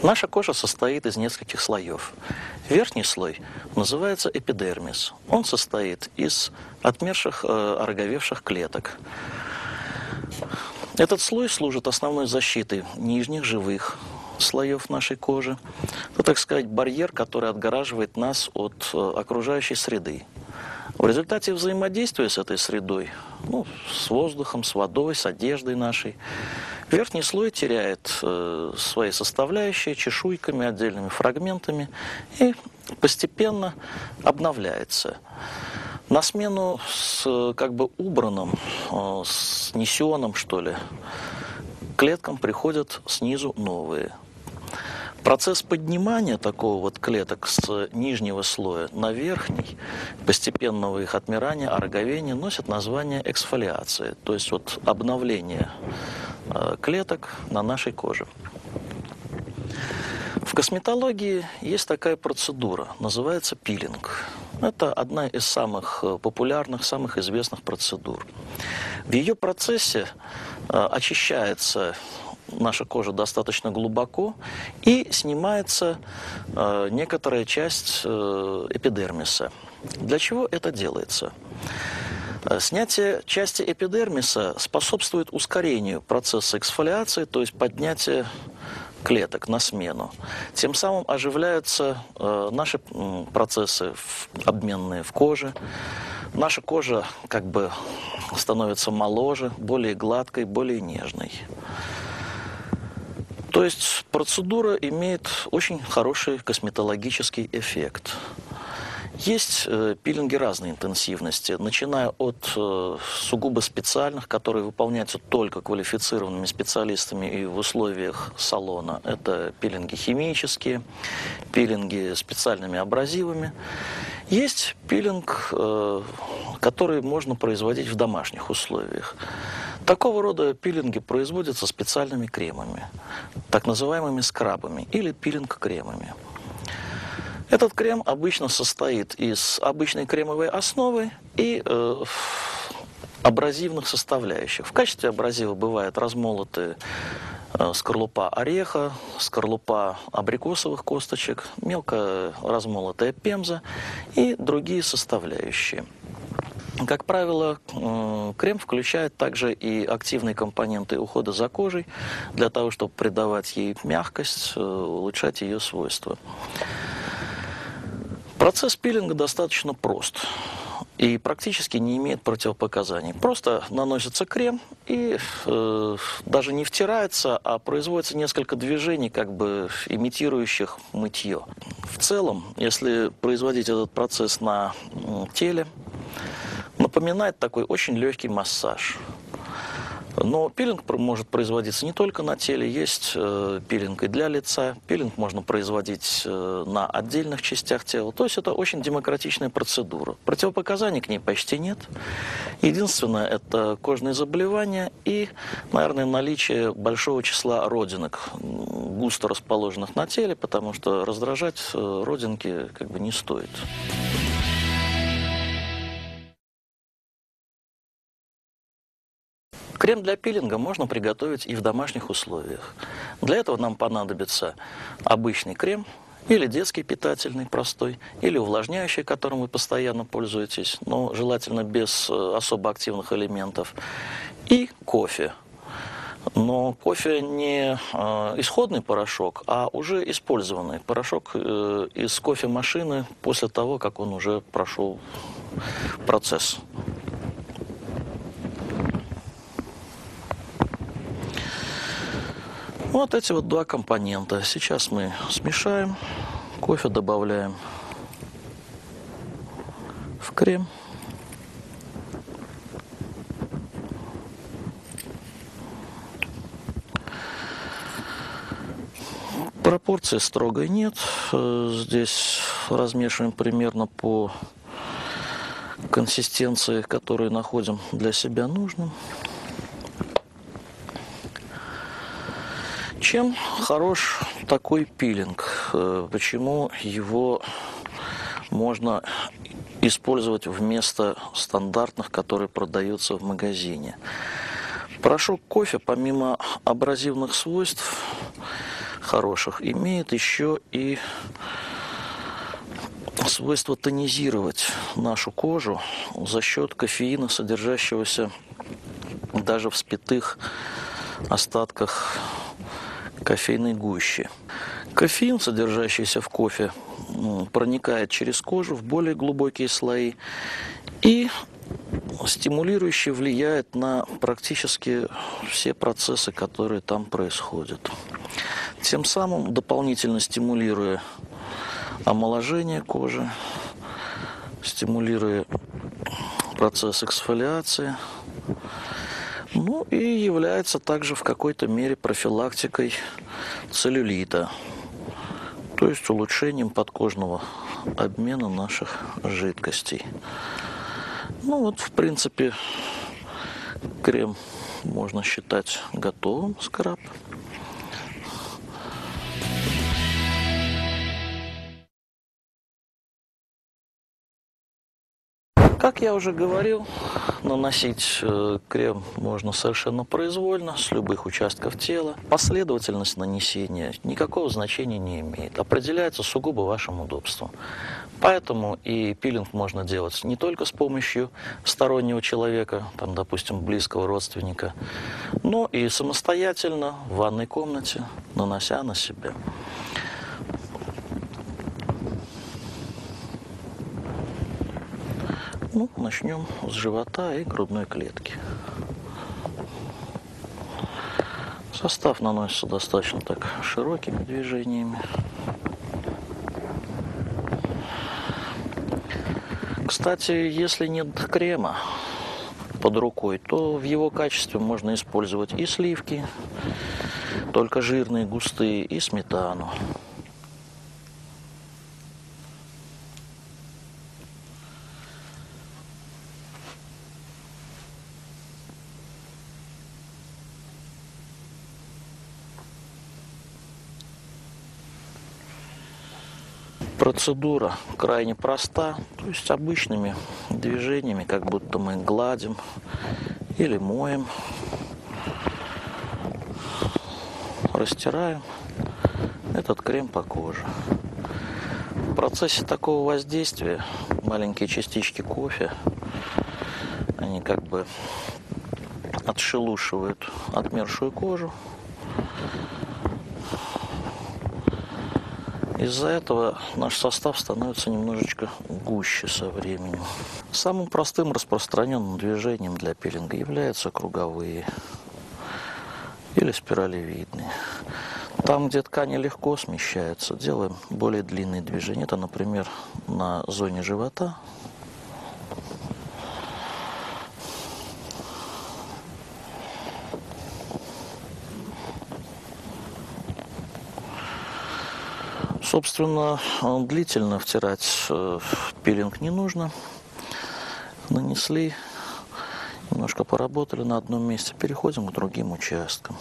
Наша кожа состоит из нескольких слоев. Верхний слой называется эпидермис. Он состоит из отмерших, ороговевших клеток. Этот слой служит основной защитой нижних живых слоев нашей кожи. Это, так сказать, барьер, который отгораживает нас от окружающей среды. В результате взаимодействия с этой средой, с воздухом, с водой, с одеждой нашей, верхний слой теряет свои составляющие чешуйками, отдельными фрагментами и постепенно обновляется. На смену с убранным, снесенным, что ли, клеткам приходят снизу новые. Процесс поднимания такого вот клеток с нижнего слоя на верхний, постепенного их отмирания, ороговения, носит название эксфолиации, то есть вот обновление клеток на нашей коже. В косметологии есть такая процедура, называется пилинг. Это одна из самых популярных, самых известных процедур. В ее процессе очищается наша кожа достаточно глубоко и снимается некоторая часть эпидермиса. Для чего это делается? Снятие части эпидермиса способствует ускорению процесса эксфолиации, то есть поднятия клеток на смену. Тем самым оживляются наши процессы обменные в коже. Наша кожа становится моложе, более гладкой, более нежной. То есть процедура имеет очень хороший косметологический эффект. Есть пилинги разной интенсивности, начиная от сугубо специальных, которые выполняются только квалифицированными специалистами и в условиях салона. Это пилинги химические, пилинги специальными абразивами. Есть пилинг, который можно производить в домашних условиях. Такого рода пилинги производятся специальными кремами, так называемыми скрабами или пилинг-кремами. Этот крем обычно состоит из обычной кремовой основы и абразивных составляющих. В качестве абразива бывает размолотая скорлупа ореха, скорлупа абрикосовых косточек, мелко размолотая пемза и другие составляющие. Как правило, крем включает также и активные компоненты ухода за кожей, для того, чтобы придавать ей мягкость, улучшать ее свойства. Процесс пилинга достаточно прост и практически не имеет противопоказаний. Просто наносится крем и даже не втирается, а производится несколько движений, имитирующих мытье. В целом, если производить этот процесс на теле, напоминает такой очень легкий массаж. Но пилинг может производиться не только на теле, есть пилинг и для лица, пилинг можно производить на отдельных частях тела. То есть это очень демократичная процедура. Противопоказаний к ней почти нет. Единственное, это кожные заболевания и, наверное, наличие большого числа родинок, густо расположенных на теле, потому что раздражать родинки не стоит. Крем для пилинга можно приготовить и в домашних условиях. Для этого нам понадобится обычный крем, или детский питательный, простой, или увлажняющий, которым вы постоянно пользуетесь, но желательно без особо активных элементов, и кофе. Но кофе не исходный порошок, а уже использованный порошок из кофемашины после того, как он уже прошел процесс. Вот эти вот два компонента. Сейчас мы смешаем, кофе добавляем в крем. Пропорции строгой нет. Здесь размешиваем примерно по консистенции, которую находим для себя нужным. Чем хорош такой пилинг? Почему его можно использовать вместо стандартных, которые продаются в магазине? Порошок кофе, помимо абразивных свойств, хороших имеет еще и свойство тонизировать нашу кожу за счет кофеина, содержащегося даже в спитых остатках кофейной гущи. Кофеин, содержащийся в кофе, проникает через кожу в более глубокие слои и стимулирующе влияет на практически все процессы, которые там происходят. Тем самым дополнительно стимулируя омоложение кожи, стимулируя процесс эксфолиации, ну и является также в какой-то мере профилактикой целлюлита, то есть улучшением подкожного обмена наших жидкостей. Ну вот, в принципе, крем можно считать готовым, скраб. Как я уже говорил, наносить крем можно совершенно произвольно, с любых участков тела. Последовательность нанесения никакого значения не имеет, определяется сугубо вашим удобством. Поэтому и пилинг можно делать не только с помощью стороннего человека, там, допустим, близкого родственника, но и самостоятельно в ванной комнате, нанося на себя. Ну, начнем с живота и грудной клетки. Состав наносится достаточно так широкими движениями. Кстати, если нет крема под рукой, то в его качестве можно использовать и сливки, только жирные, густые, и сметану. Процедура крайне проста, то есть обычными движениями, как будто мы гладим или моем, растираем этот крем по коже. В процессе такого воздействия маленькие частички кофе, они как бы отшелушивают отмершую кожу. Из-за этого наш состав становится немножечко гуще со временем. Самым простым распространенным движением для пилинга являются круговые или спиралевидные. Там, где ткани легко смещаются, делаем более длинные движения. Это, например, на зоне живота. Собственно, длительно втирать пилинг не нужно. Нанесли, немножко поработали на одном месте, переходим к другим участкам.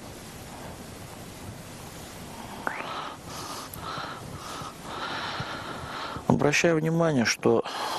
Обращаю внимание, что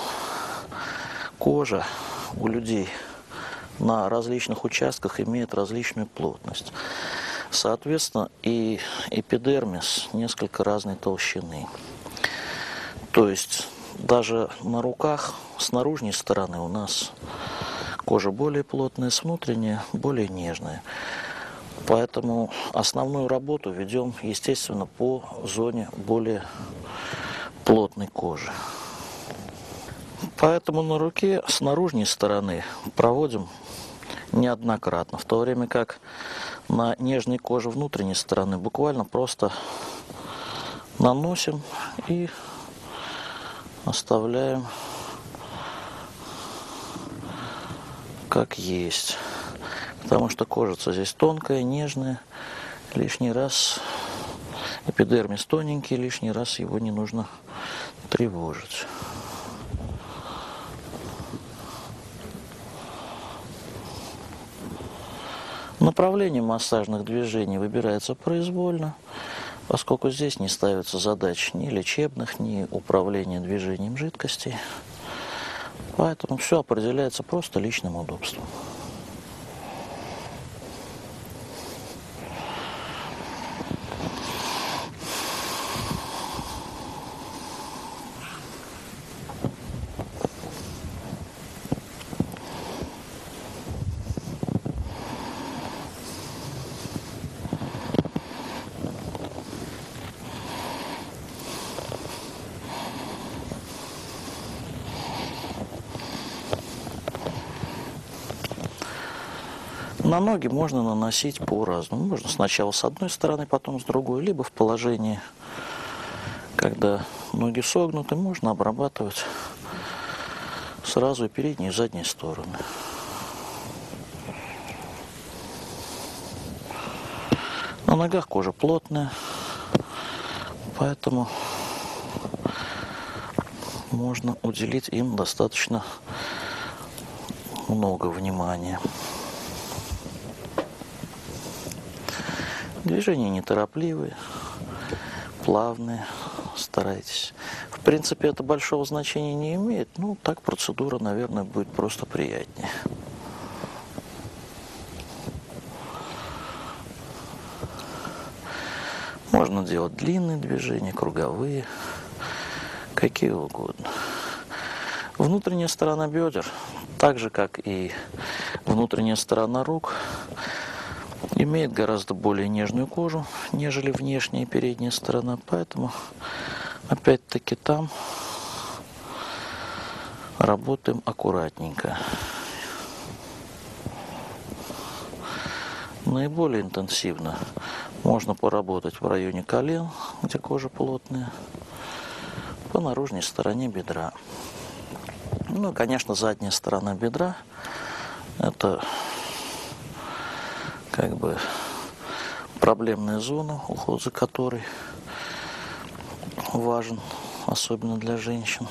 кожа у людей на различных участках имеет различную плотность. Соответственно, и эпидермис несколько разной толщины. То есть даже на руках с наружной стороны у нас кожа более плотная, с внутренней более нежная. Поэтому основную работу ведем, естественно, по зоне более плотной кожи. Поэтому на руке с наружной стороны проводим неоднократно, в то время как на нежной коже внутренней стороны буквально просто наносим и оставляем как есть. Потому что кожица здесь тонкая, нежная, лишний раз эпидермис тоненький, лишний раз его не нужно тревожить. Направление массажных движений выбирается произвольно, поскольку здесь не ставятся задач ни лечебных, ни управления движением жидкостей. Поэтому все определяется просто личным удобством. На ноги можно наносить по-разному. Можно сначала с одной стороны, потом с другой, либо в положении, когда ноги согнуты, можно обрабатывать сразу и передние, и задние стороны. На ногах кожа плотная, поэтому можно уделить им достаточно много внимания. Движения неторопливые, плавные, старайтесь. В принципе, это большого значения не имеет, но так процедура, наверное, будет просто приятнее. Можно делать длинные движения, круговые, какие угодно. Внутренняя сторона бедер, так же как и внутренняя сторона рук, имеет гораздо более нежную кожу, нежели внешняя и передняя сторона, поэтому опять-таки там работаем аккуратненько. Наиболее интенсивно можно поработать в районе колен, где кожа плотная, по наружной стороне бедра. Ну, конечно, задняя сторона бедра – это как бы проблемная зона, уход за которой важен, особенно для женщин.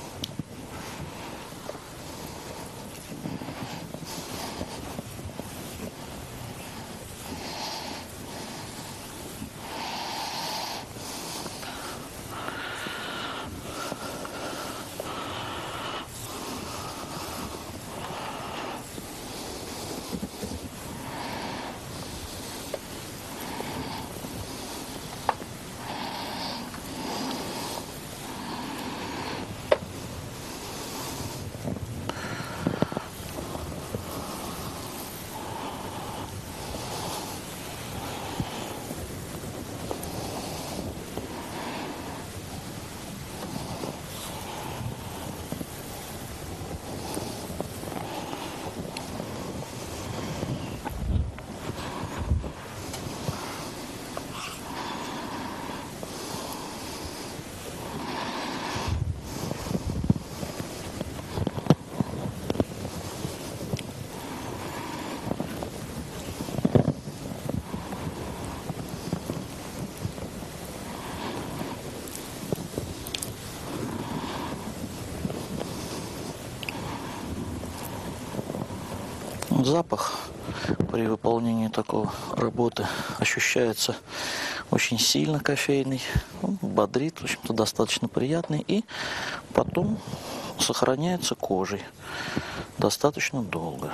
Запах при выполнении такой работы ощущается очень сильно кофейный, он бодрит, в общем-то, достаточно приятный и потом сохраняется кожей достаточно долго.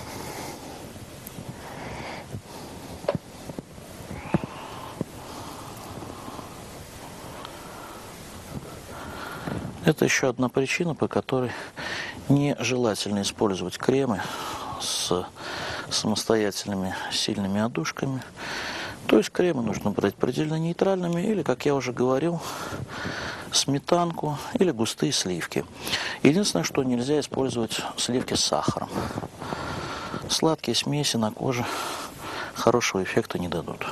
Это еще одна причина, по которой нежелательно использовать кремы с самостоятельными сильными одушками. То есть кремы нужно брать предельно нейтральными или, как я уже говорил, сметанку или густые сливки. Единственное, что нельзя использовать сливки с сахаром. Сладкие смеси на коже хорошего эффекта не дадут.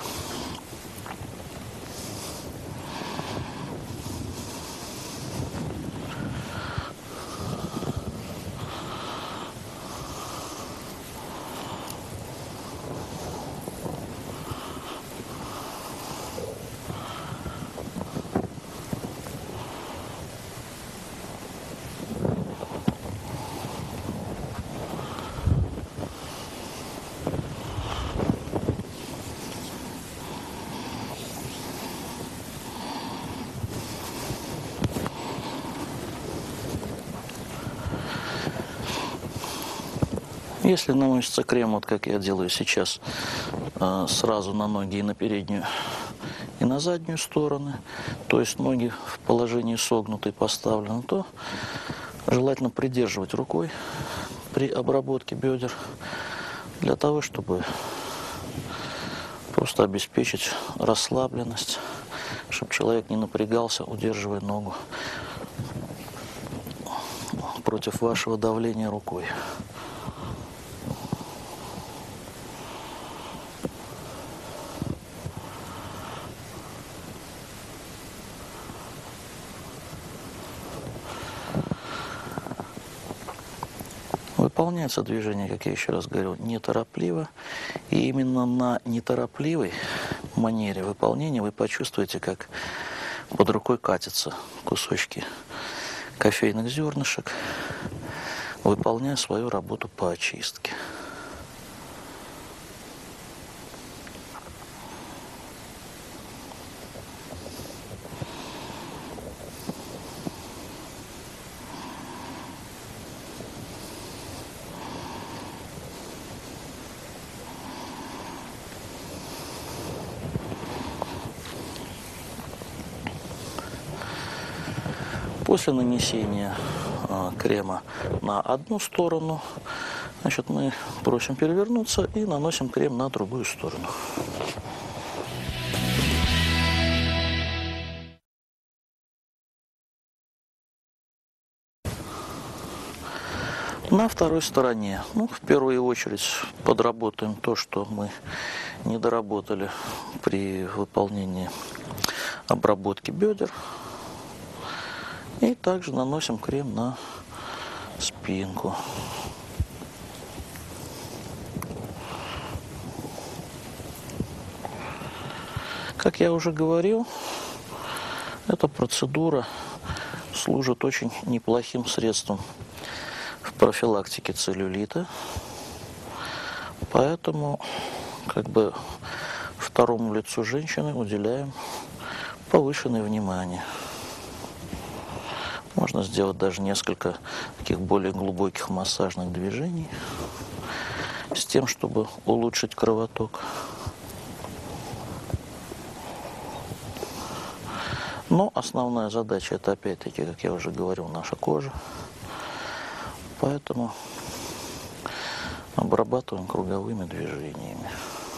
Если наносится крем, вот как я делаю сейчас, сразу на ноги и на переднюю, и на заднюю стороны, то есть ноги в положении согнутой поставлены, то желательно придерживать рукой при обработке бедер, для того, чтобы просто обеспечить расслабленность, чтобы человек не напрягался, удерживая ногу против вашего давления рукой. Выполняется движение, как я еще раз говорил, неторопливо. И именно на неторопливой манере выполнения вы почувствуете, как под рукой катятся кусочки кофейных зернышек, выполняя свою работу по очистке. После нанесения крема на одну сторону, значит, мы просим перевернуться и наносим крем на другую сторону. На второй стороне, в первую очередь подработаем то, что мы не доработали при выполнении обработки бедер. И также наносим крем на спинку. Как я уже говорил, эта процедура служит очень неплохим средством в профилактике целлюлита. Поэтому второму лицу женщины уделяем повышенное внимание. Можно сделать даже несколько таких более глубоких массажных движений с тем, чтобы улучшить кровоток. Но основная задача — это опять-таки, как я уже говорил, наша кожа. Поэтому обрабатываем круговыми движениями.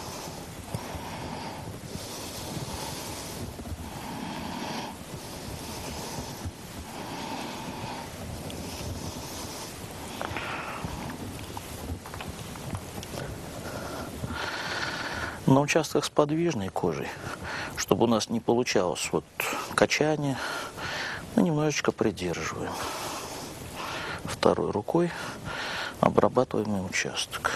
На участках с подвижной кожей, чтобы у нас не получалось качание, мы немножечко придерживаем второй рукой обрабатываемый участок.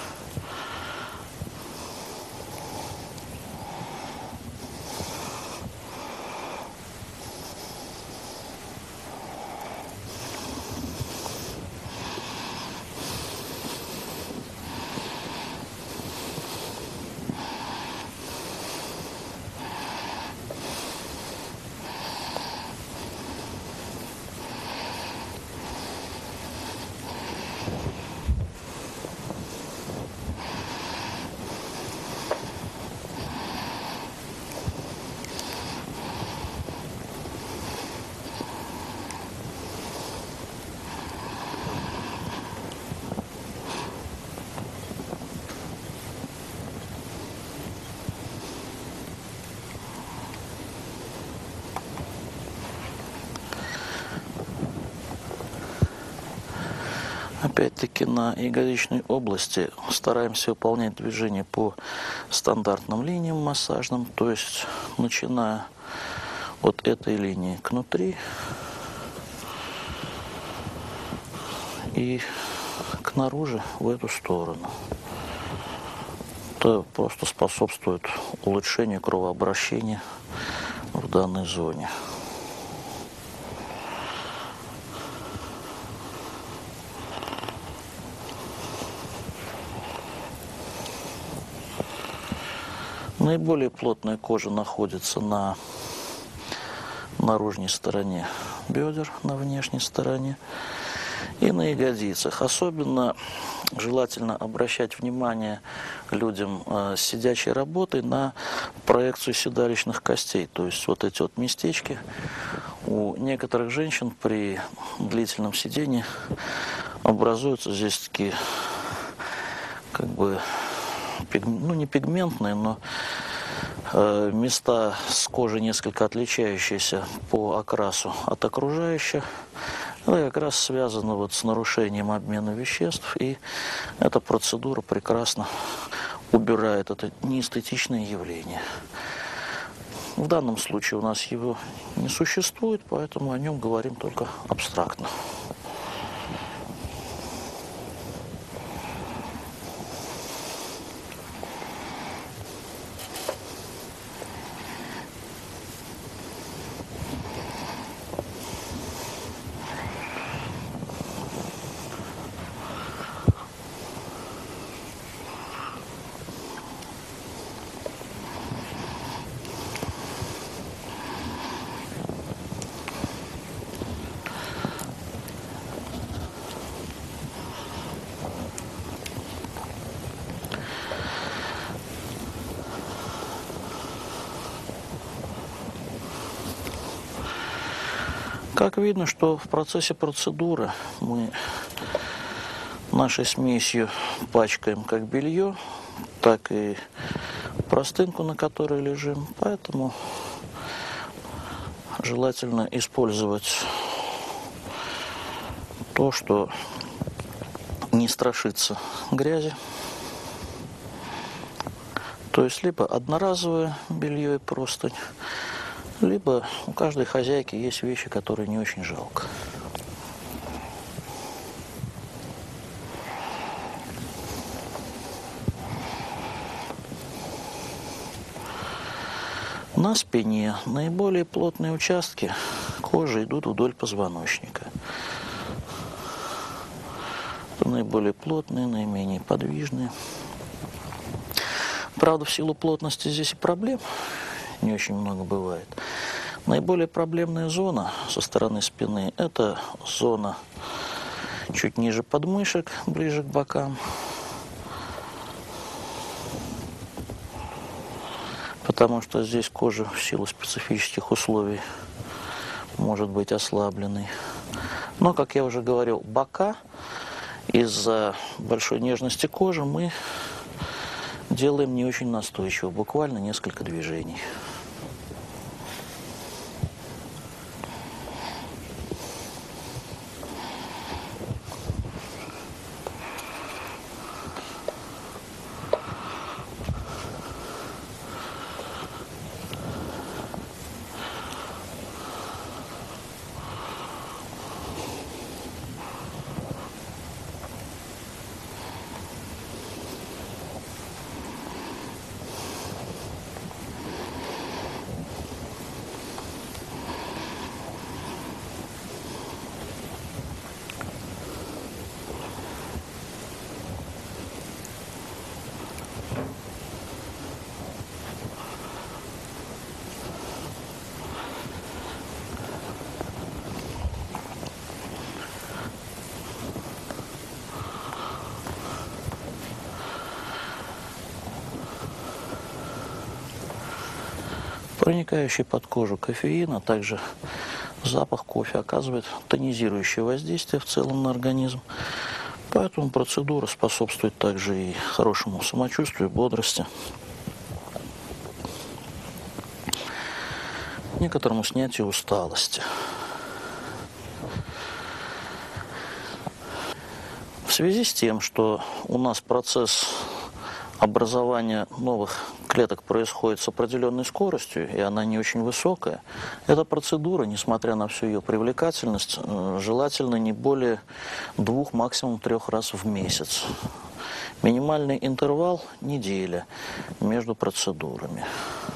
Опять-таки на ягодичной области стараемся выполнять движения по стандартным линиям массажным, то есть начиная от этой линии к внутри и к наружу в эту сторону. Это просто способствует улучшению кровообращения в данной зоне. Наиболее плотная кожа находится на наружной стороне бедер, на внешней стороне и на ягодицах. Особенно желательно обращать внимание людям с сидячей работой на проекцию седалищных костей. То есть эти местечки у некоторых женщин при длительном сидении образуются здесь такие не пигментные, но места с кожей несколько отличающиеся по окрасу от окружающих. Это как раз связано с нарушением обмена веществ, и эта процедура прекрасно убирает это неэстетичное явление. В данном случае у нас его не существует, поэтому о нем говорим только абстрактно. Как видно, что в процессе процедуры мы нашей смесью пачкаем как белье, так и простынку, на которой лежим. Поэтому желательно использовать то, что не страшится грязи. То есть либо одноразовое белье и простынь, либо у каждой хозяйки есть вещи, которые не очень жалко. На спине наиболее плотные участки кожи идут вдоль позвоночника. Это наиболее плотные, наименее подвижные. Правда, в силу плотности здесь и проблем не очень много бывает. Наиболее проблемная зона со стороны спины – это зона чуть ниже подмышек, ближе к бокам. Потому что здесь кожа в силу специфических условий может быть ослабленной. Но, как я уже говорил, бока из-за большой нежности кожи мы делаем не очень настойчиво, буквально несколько движений. Проникающий под кожу кофеин, а также запах кофе оказывает тонизирующее воздействие в целом на организм. Поэтому процедура способствует также и хорошему самочувствию, бодрости, некоторому снятию усталости. В связи с тем, что у нас процесс образования новых клеток происходит с определенной скоростью, и она не очень высокая, эта процедура, несмотря на всю ее привлекательность, желательно не более 2, максимум 3 раз в месяц. Минимальный интервал – неделя между процедурами.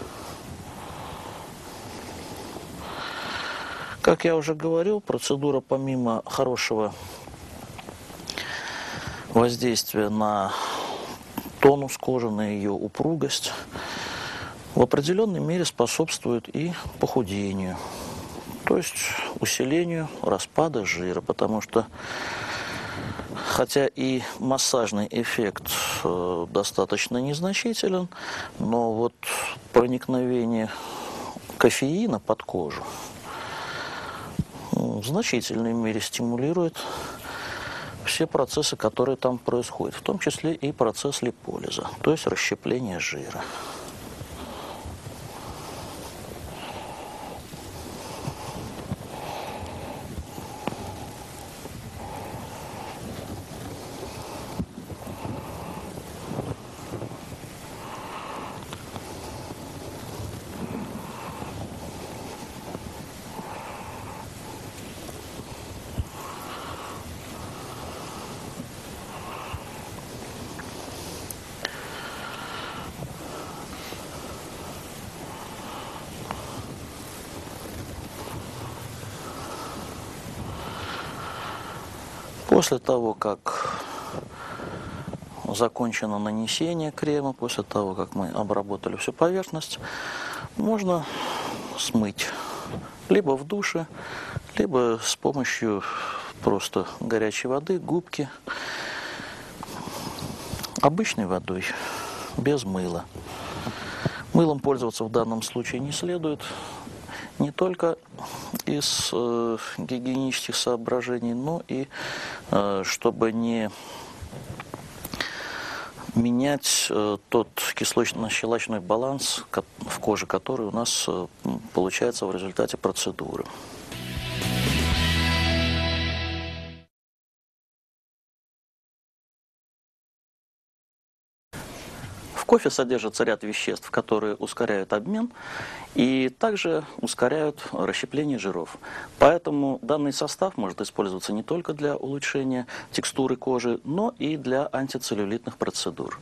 Как я уже говорил, процедура помимо хорошего воздействия на тонус кожи, на ее упругость, в определенной мере способствует и похудению, то есть усилению распада жира, потому что, хотя и массажный эффект достаточно незначителен, но вот проникновение кофеина под кожу в значительной мере стимулирует все процессы, которые там происходят, в том числе и процесс липолиза, то есть расщепление жира. После того, как закончено нанесение крема, после того, как мы обработали всю поверхность, можно смыть либо в душе, либо с помощью просто горячей воды, губки, обычной водой, без мыла. Мылом пользоваться в данном случае не следует. Не только из гигиенических соображений, но и чтобы не менять тот кислотно-щелочной баланс в коже, который у нас получается в результате процедуры. В кофе содержится ряд веществ, которые ускоряют обмен и также ускоряют расщепление жиров. Поэтому данный состав может использоваться не только для улучшения текстуры кожи, но и для антицеллюлитных процедур.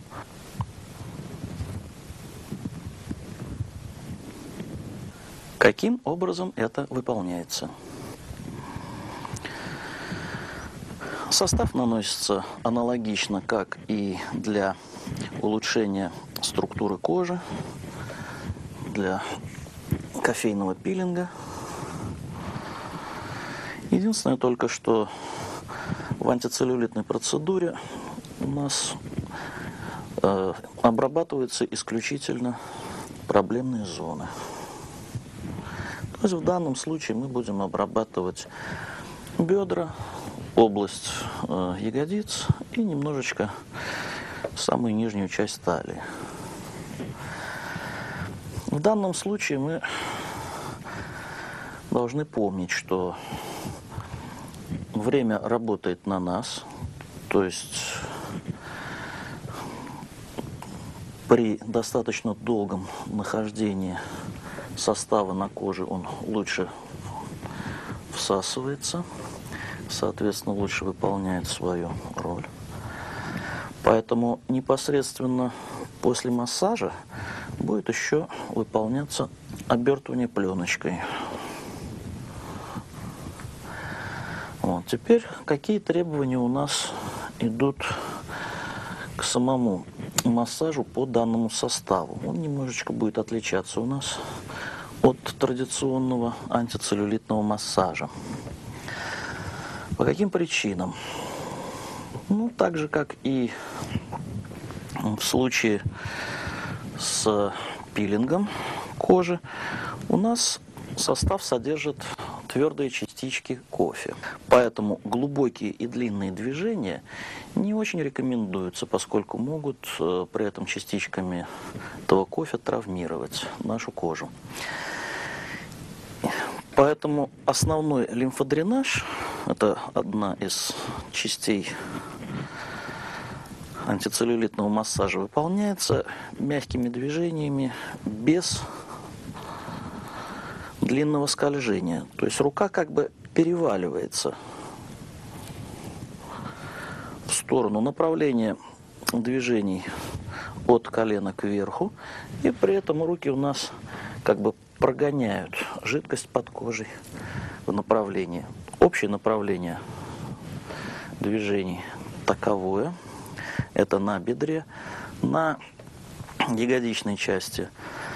Каким образом это выполняется? Состав наносится аналогично, как и для улучшения структуры кожи, для кофейного пилинга. Единственное только, что в антицеллюлитной процедуре у нас обрабатываются исключительно проблемные зоны. То есть в данном случае мы будем обрабатывать бедра, область ягодиц и немножечко самую нижнюю часть талии. В данном случае мы должны помнить, что время работает на нас, то есть при достаточно долгом нахождении состава на коже он лучше всасывается, соответственно, лучше выполняет свою роль. Поэтому непосредственно после массажа будет еще выполняться обертывание пленочкой. Вот. Теперь какие требования у нас идут к самому массажу по данному составу? Он немножечко будет отличаться у нас от традиционного антицеллюлитного массажа. По каким причинам? Ну, так же, как и в случае с пилингом кожи, у нас состав содержит твердые частички кофе. Поэтому глубокие и длинные движения не очень рекомендуются, поскольку могут при этом частичками этого кофе травмировать нашу кожу. Поэтому основной лимфодренаж, это одна из частей антицеллюлитного массажа, выполняется мягкими движениями без длинного скольжения. То есть рука как бы переваливается в сторону направления движений от колена к верху, и при этом руки у нас как бы прогоняют жидкость под кожей в направлении. Общее направление движений таковое. Это на бедре, на ягодичной части.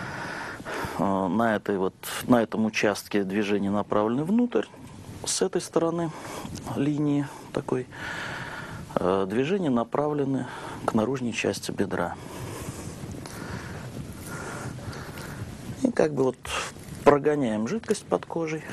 На этом участке движения направлены внутрь. С этой стороны линии такой движения направлены к наружной части бедра. И как бы вот прогоняем жидкость под кожей.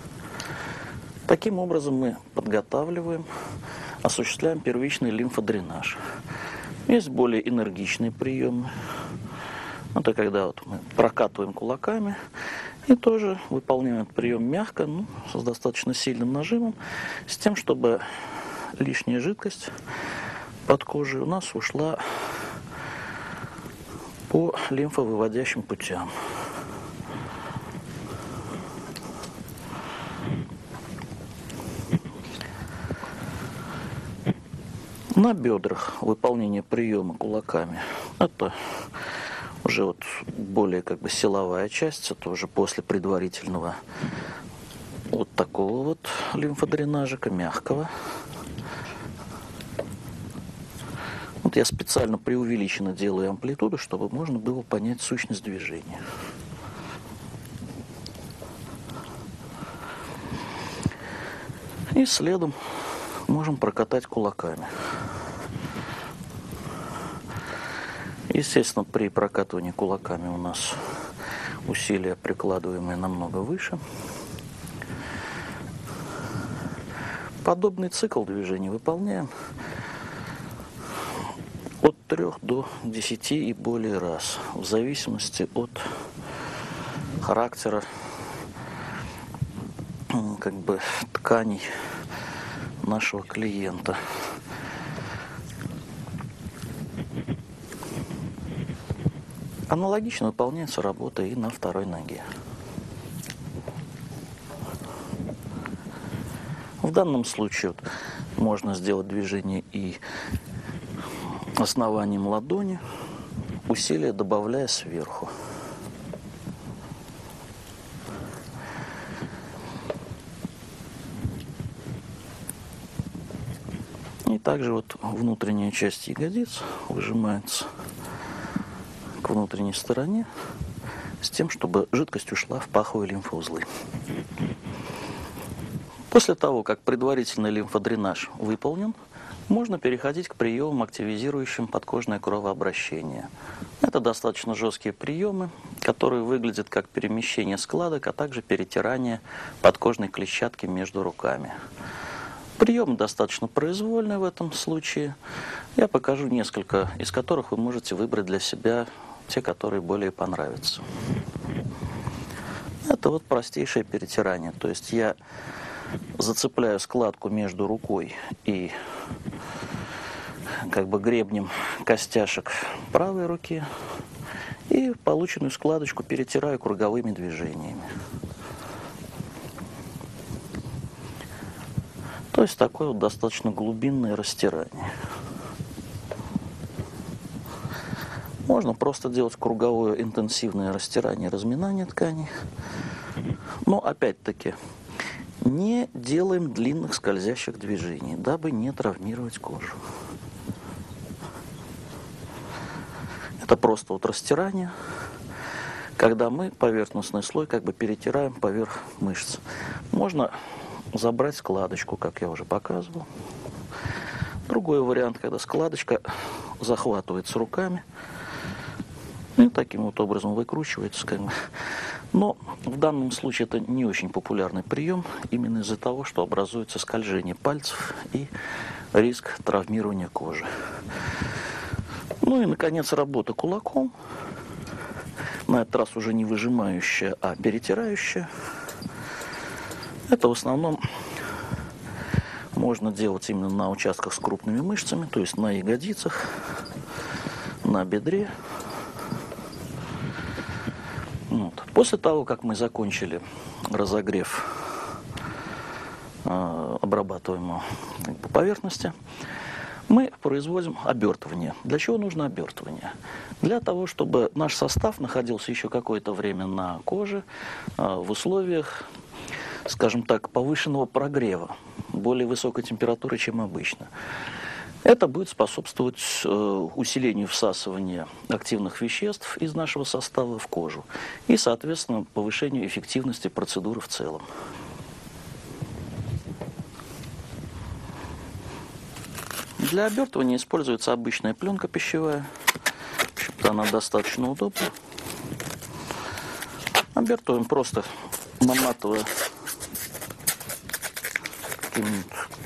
Таким образом мы подготавливаем, осуществляем первичный лимфодренаж. Есть более энергичные приемы. Это когда вот мы прокатываем кулаками и тоже выполняем этот прием мягко, но с достаточно сильным нажимом, с тем, чтобы лишняя жидкость под кожей у нас ушла по лимфовыводящим путям. На бедрах выполнение приема кулаками – это уже вот более как бы силовая часть, это уже после предварительного вот такого вот лимфодренажика, мягкого. Вот я специально преувеличенно делаю амплитуду, чтобы можно было понять сущность движения. И следом можем прокатать кулаками. Естественно, при прокатывании кулаками у нас усилия, прикладываемые намного выше. Подобный цикл движений выполняем от 3 до 10 и более раз, в зависимости от характера тканей нашего клиента. Аналогично выполняется работа и на второй ноге. В данном случае можно сделать движение и основанием ладони, усилия добавляя сверху. И также внутренняя часть ягодиц выжимается к внутренней стороне с тем, чтобы жидкость ушла в паховые лимфоузлы. После того, как предварительный лимфодренаж выполнен, можно переходить к приемам, активизирующим подкожное кровообращение. Это достаточно жесткие приемы, которые выглядят как перемещение складок, а также перетирание подкожной клетчатки между руками. Приемы достаточно произвольные в этом случае. Я покажу несколько, из которых вы можете выбрать для себя те, которые более понравятся. Это простейшее перетирание. То есть я зацепляю складку между рукой и гребнем костяшек правой руки и полученную складочку перетираю круговыми движениями. То есть такое достаточно глубинное растирание. Можно просто делать круговое интенсивное растирание, разминание тканей. Но опять-таки не делаем длинных скользящих движений, дабы не травмировать кожу. Это просто растирание, когда мы поверхностный слой перетираем поверх мышц. Можно забрать складочку, как я уже показывал. Другой вариант, когда складочка захватывается руками и таким образом выкручивается. Но в данном случае это не очень популярный прием, именно из-за того, что образуется скольжение пальцев и риск травмирования кожи. Ну и, наконец, работа кулаком. На этот раз уже не выжимающая, а перетирающая. Это в основном можно делать именно на участках с крупными мышцами, то есть на ягодицах, на бедре. После того, как мы закончили разогрев обрабатываемой поверхности, мы производим обертывание. Для чего нужно обертывание? Для того, чтобы наш состав находился еще какое-то время на коже в условиях, скажем так, повышенного прогрева, более высокой температуры, чем обычно. Это будет способствовать усилению всасывания активных веществ из нашего состава в кожу и, соответственно, повышению эффективности процедуры в целом. Для обертывания используется обычная пленка пищевая. В общем-то, она достаточно удобна. Обертываем просто, наматывая каким-нибудь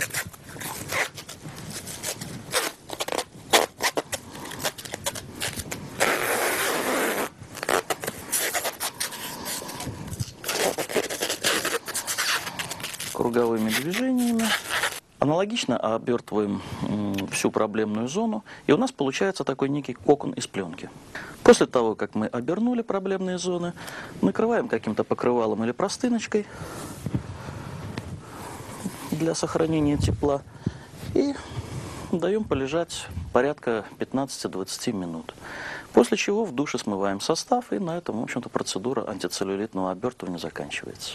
круговыми движениями. Аналогично обертываем всю проблемную зону, и у нас получается такой некий кокон из пленки. После того, как мы обернули проблемные зоны, накрываем каким-то покрывалом или простыночкой для сохранения тепла и даем полежать порядка 15-20 минут. После чего в душе смываем состав, и на этом, в общем-то, процедура антицеллюлитного обертывания заканчивается.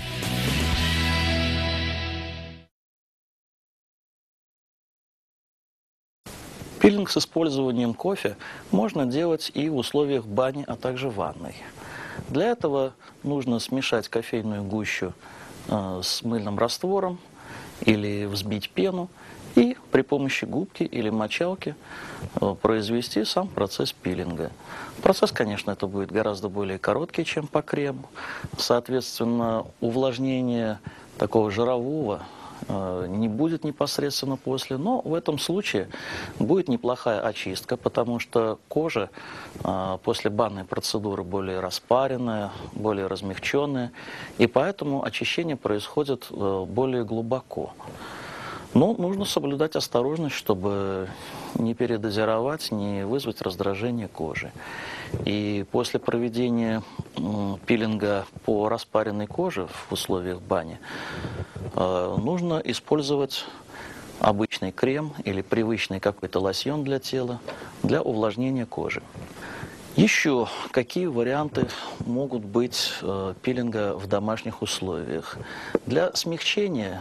Пилинг с использованием кофе можно делать и в условиях бани, а также ванной. Для этого нужно смешать кофейную гущу с мыльным раствором или взбить пену и при помощи губки или мочалки произвести сам процесс пилинга. Процесс, конечно, это будет гораздо более короткий, чем по крему. Соответственно, увлажнение такого жирового не будет непосредственно после, но в этом случае будет неплохая очистка, потому что кожа после банной процедуры более распаренная, более размягченная, и поэтому очищение происходит более глубоко. Но нужно соблюдать осторожность, чтобы не передозировать, не вызвать раздражение кожи. И после проведения пилинга по распаренной коже в условиях бани нужно использовать обычный крем или привычный какой-то лосьон для тела для увлажнения кожи. Еще какие варианты могут быть пилинга в домашних условиях? Для смягчения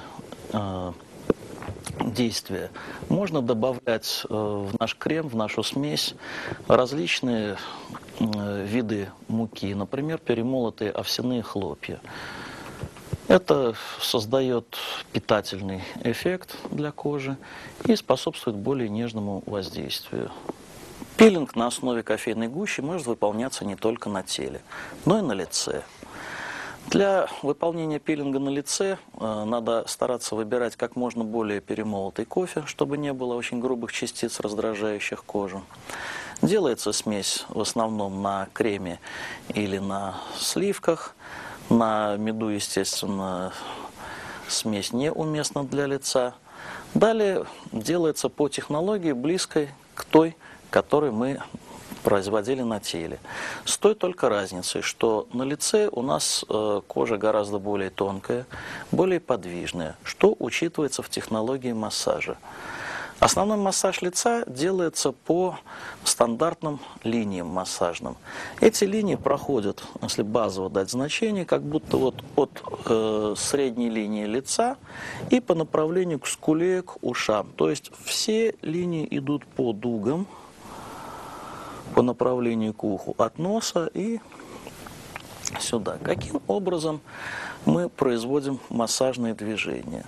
действия можно добавлять в наш крем, в нашу смесь различные виды муки, например, перемолотые овсяные хлопья. Это создает питательный эффект для кожи и способствует более нежному воздействию. Пилинг на основе кофейной гущи может выполняться не только на теле, но и на лице. Для выполнения пилинга на лице надо стараться выбирать как можно более перемолотый кофе, чтобы не было очень грубых частиц, раздражающих кожу. Делается смесь в основном на креме или на сливках. На меду, естественно, смесь неуместна для лица. Далее делается по технологии, близкой к той, которую мы производили на теле. С той только разницей, что на лице у нас кожа гораздо более тонкая, более подвижная, что учитывается в технологии массажа. Основной массаж лица делается по стандартным линиям массажным. Эти линии проходят, если базово дать значение, как будто вот от средней линии лица и по направлению к скуле, к ушам. То есть все линии идут по дугам, по направлению к уху, от носа и сюда. Каким образом мы производим массажные движения?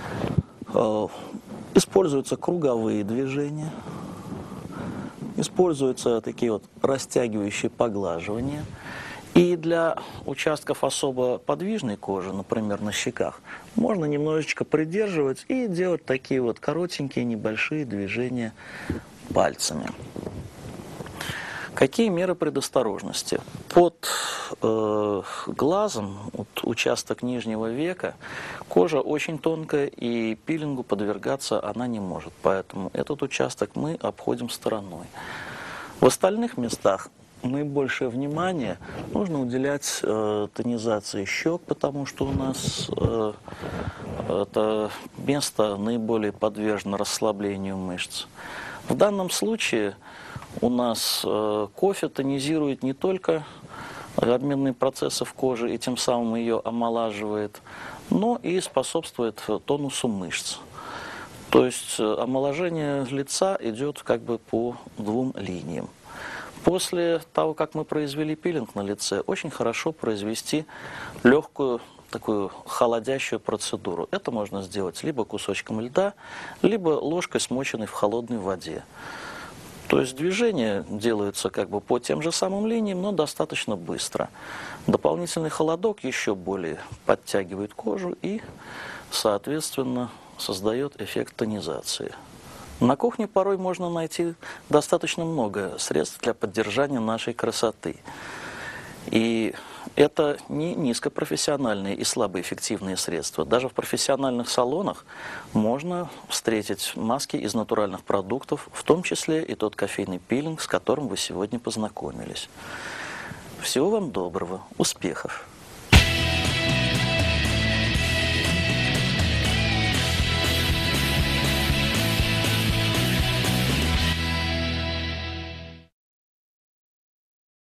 Используются круговые движения, используются такие вот растягивающие поглаживания. И для участков особо подвижной кожи, например, на щеках, можно немножечко придерживать и делать такие вот коротенькие небольшие движения пальцами. Какие меры предосторожности? Под глазом, вот, участок нижнего века, кожа очень тонкая, и пилингу подвергаться она не может. Поэтому этот участок мы обходим стороной. В остальных местах наибольшее внимание нужно уделять тонизации щек, потому что у нас это место наиболее подвержено расслаблению мышц. В данном случае у нас кофе тонизирует не только обменные процессы в коже и тем самым ее омолаживает, но и способствует тонусу мышц. То есть омоложение лица идет как бы по двум линиям. После того, как мы произвели пилинг на лице, очень хорошо произвести легкую такую холодящую процедуру. Это можно сделать либо кусочком льда, либо ложкой, смоченной в холодной воде. То есть движения делаются как бы по тем же самым линиям, но достаточно быстро. Дополнительный холодок еще более подтягивает кожу и, соответственно, создает эффект тонизации. На кухне порой можно найти достаточно много средств для поддержания нашей красоты. И это не низкопрофессиональные и слабоэффективные средства. Даже в профессиональных салонах можно встретить маски из натуральных продуктов, в том числе и тот кофейный пилинг, с которым вы сегодня познакомились. Всего вам доброго, успехов!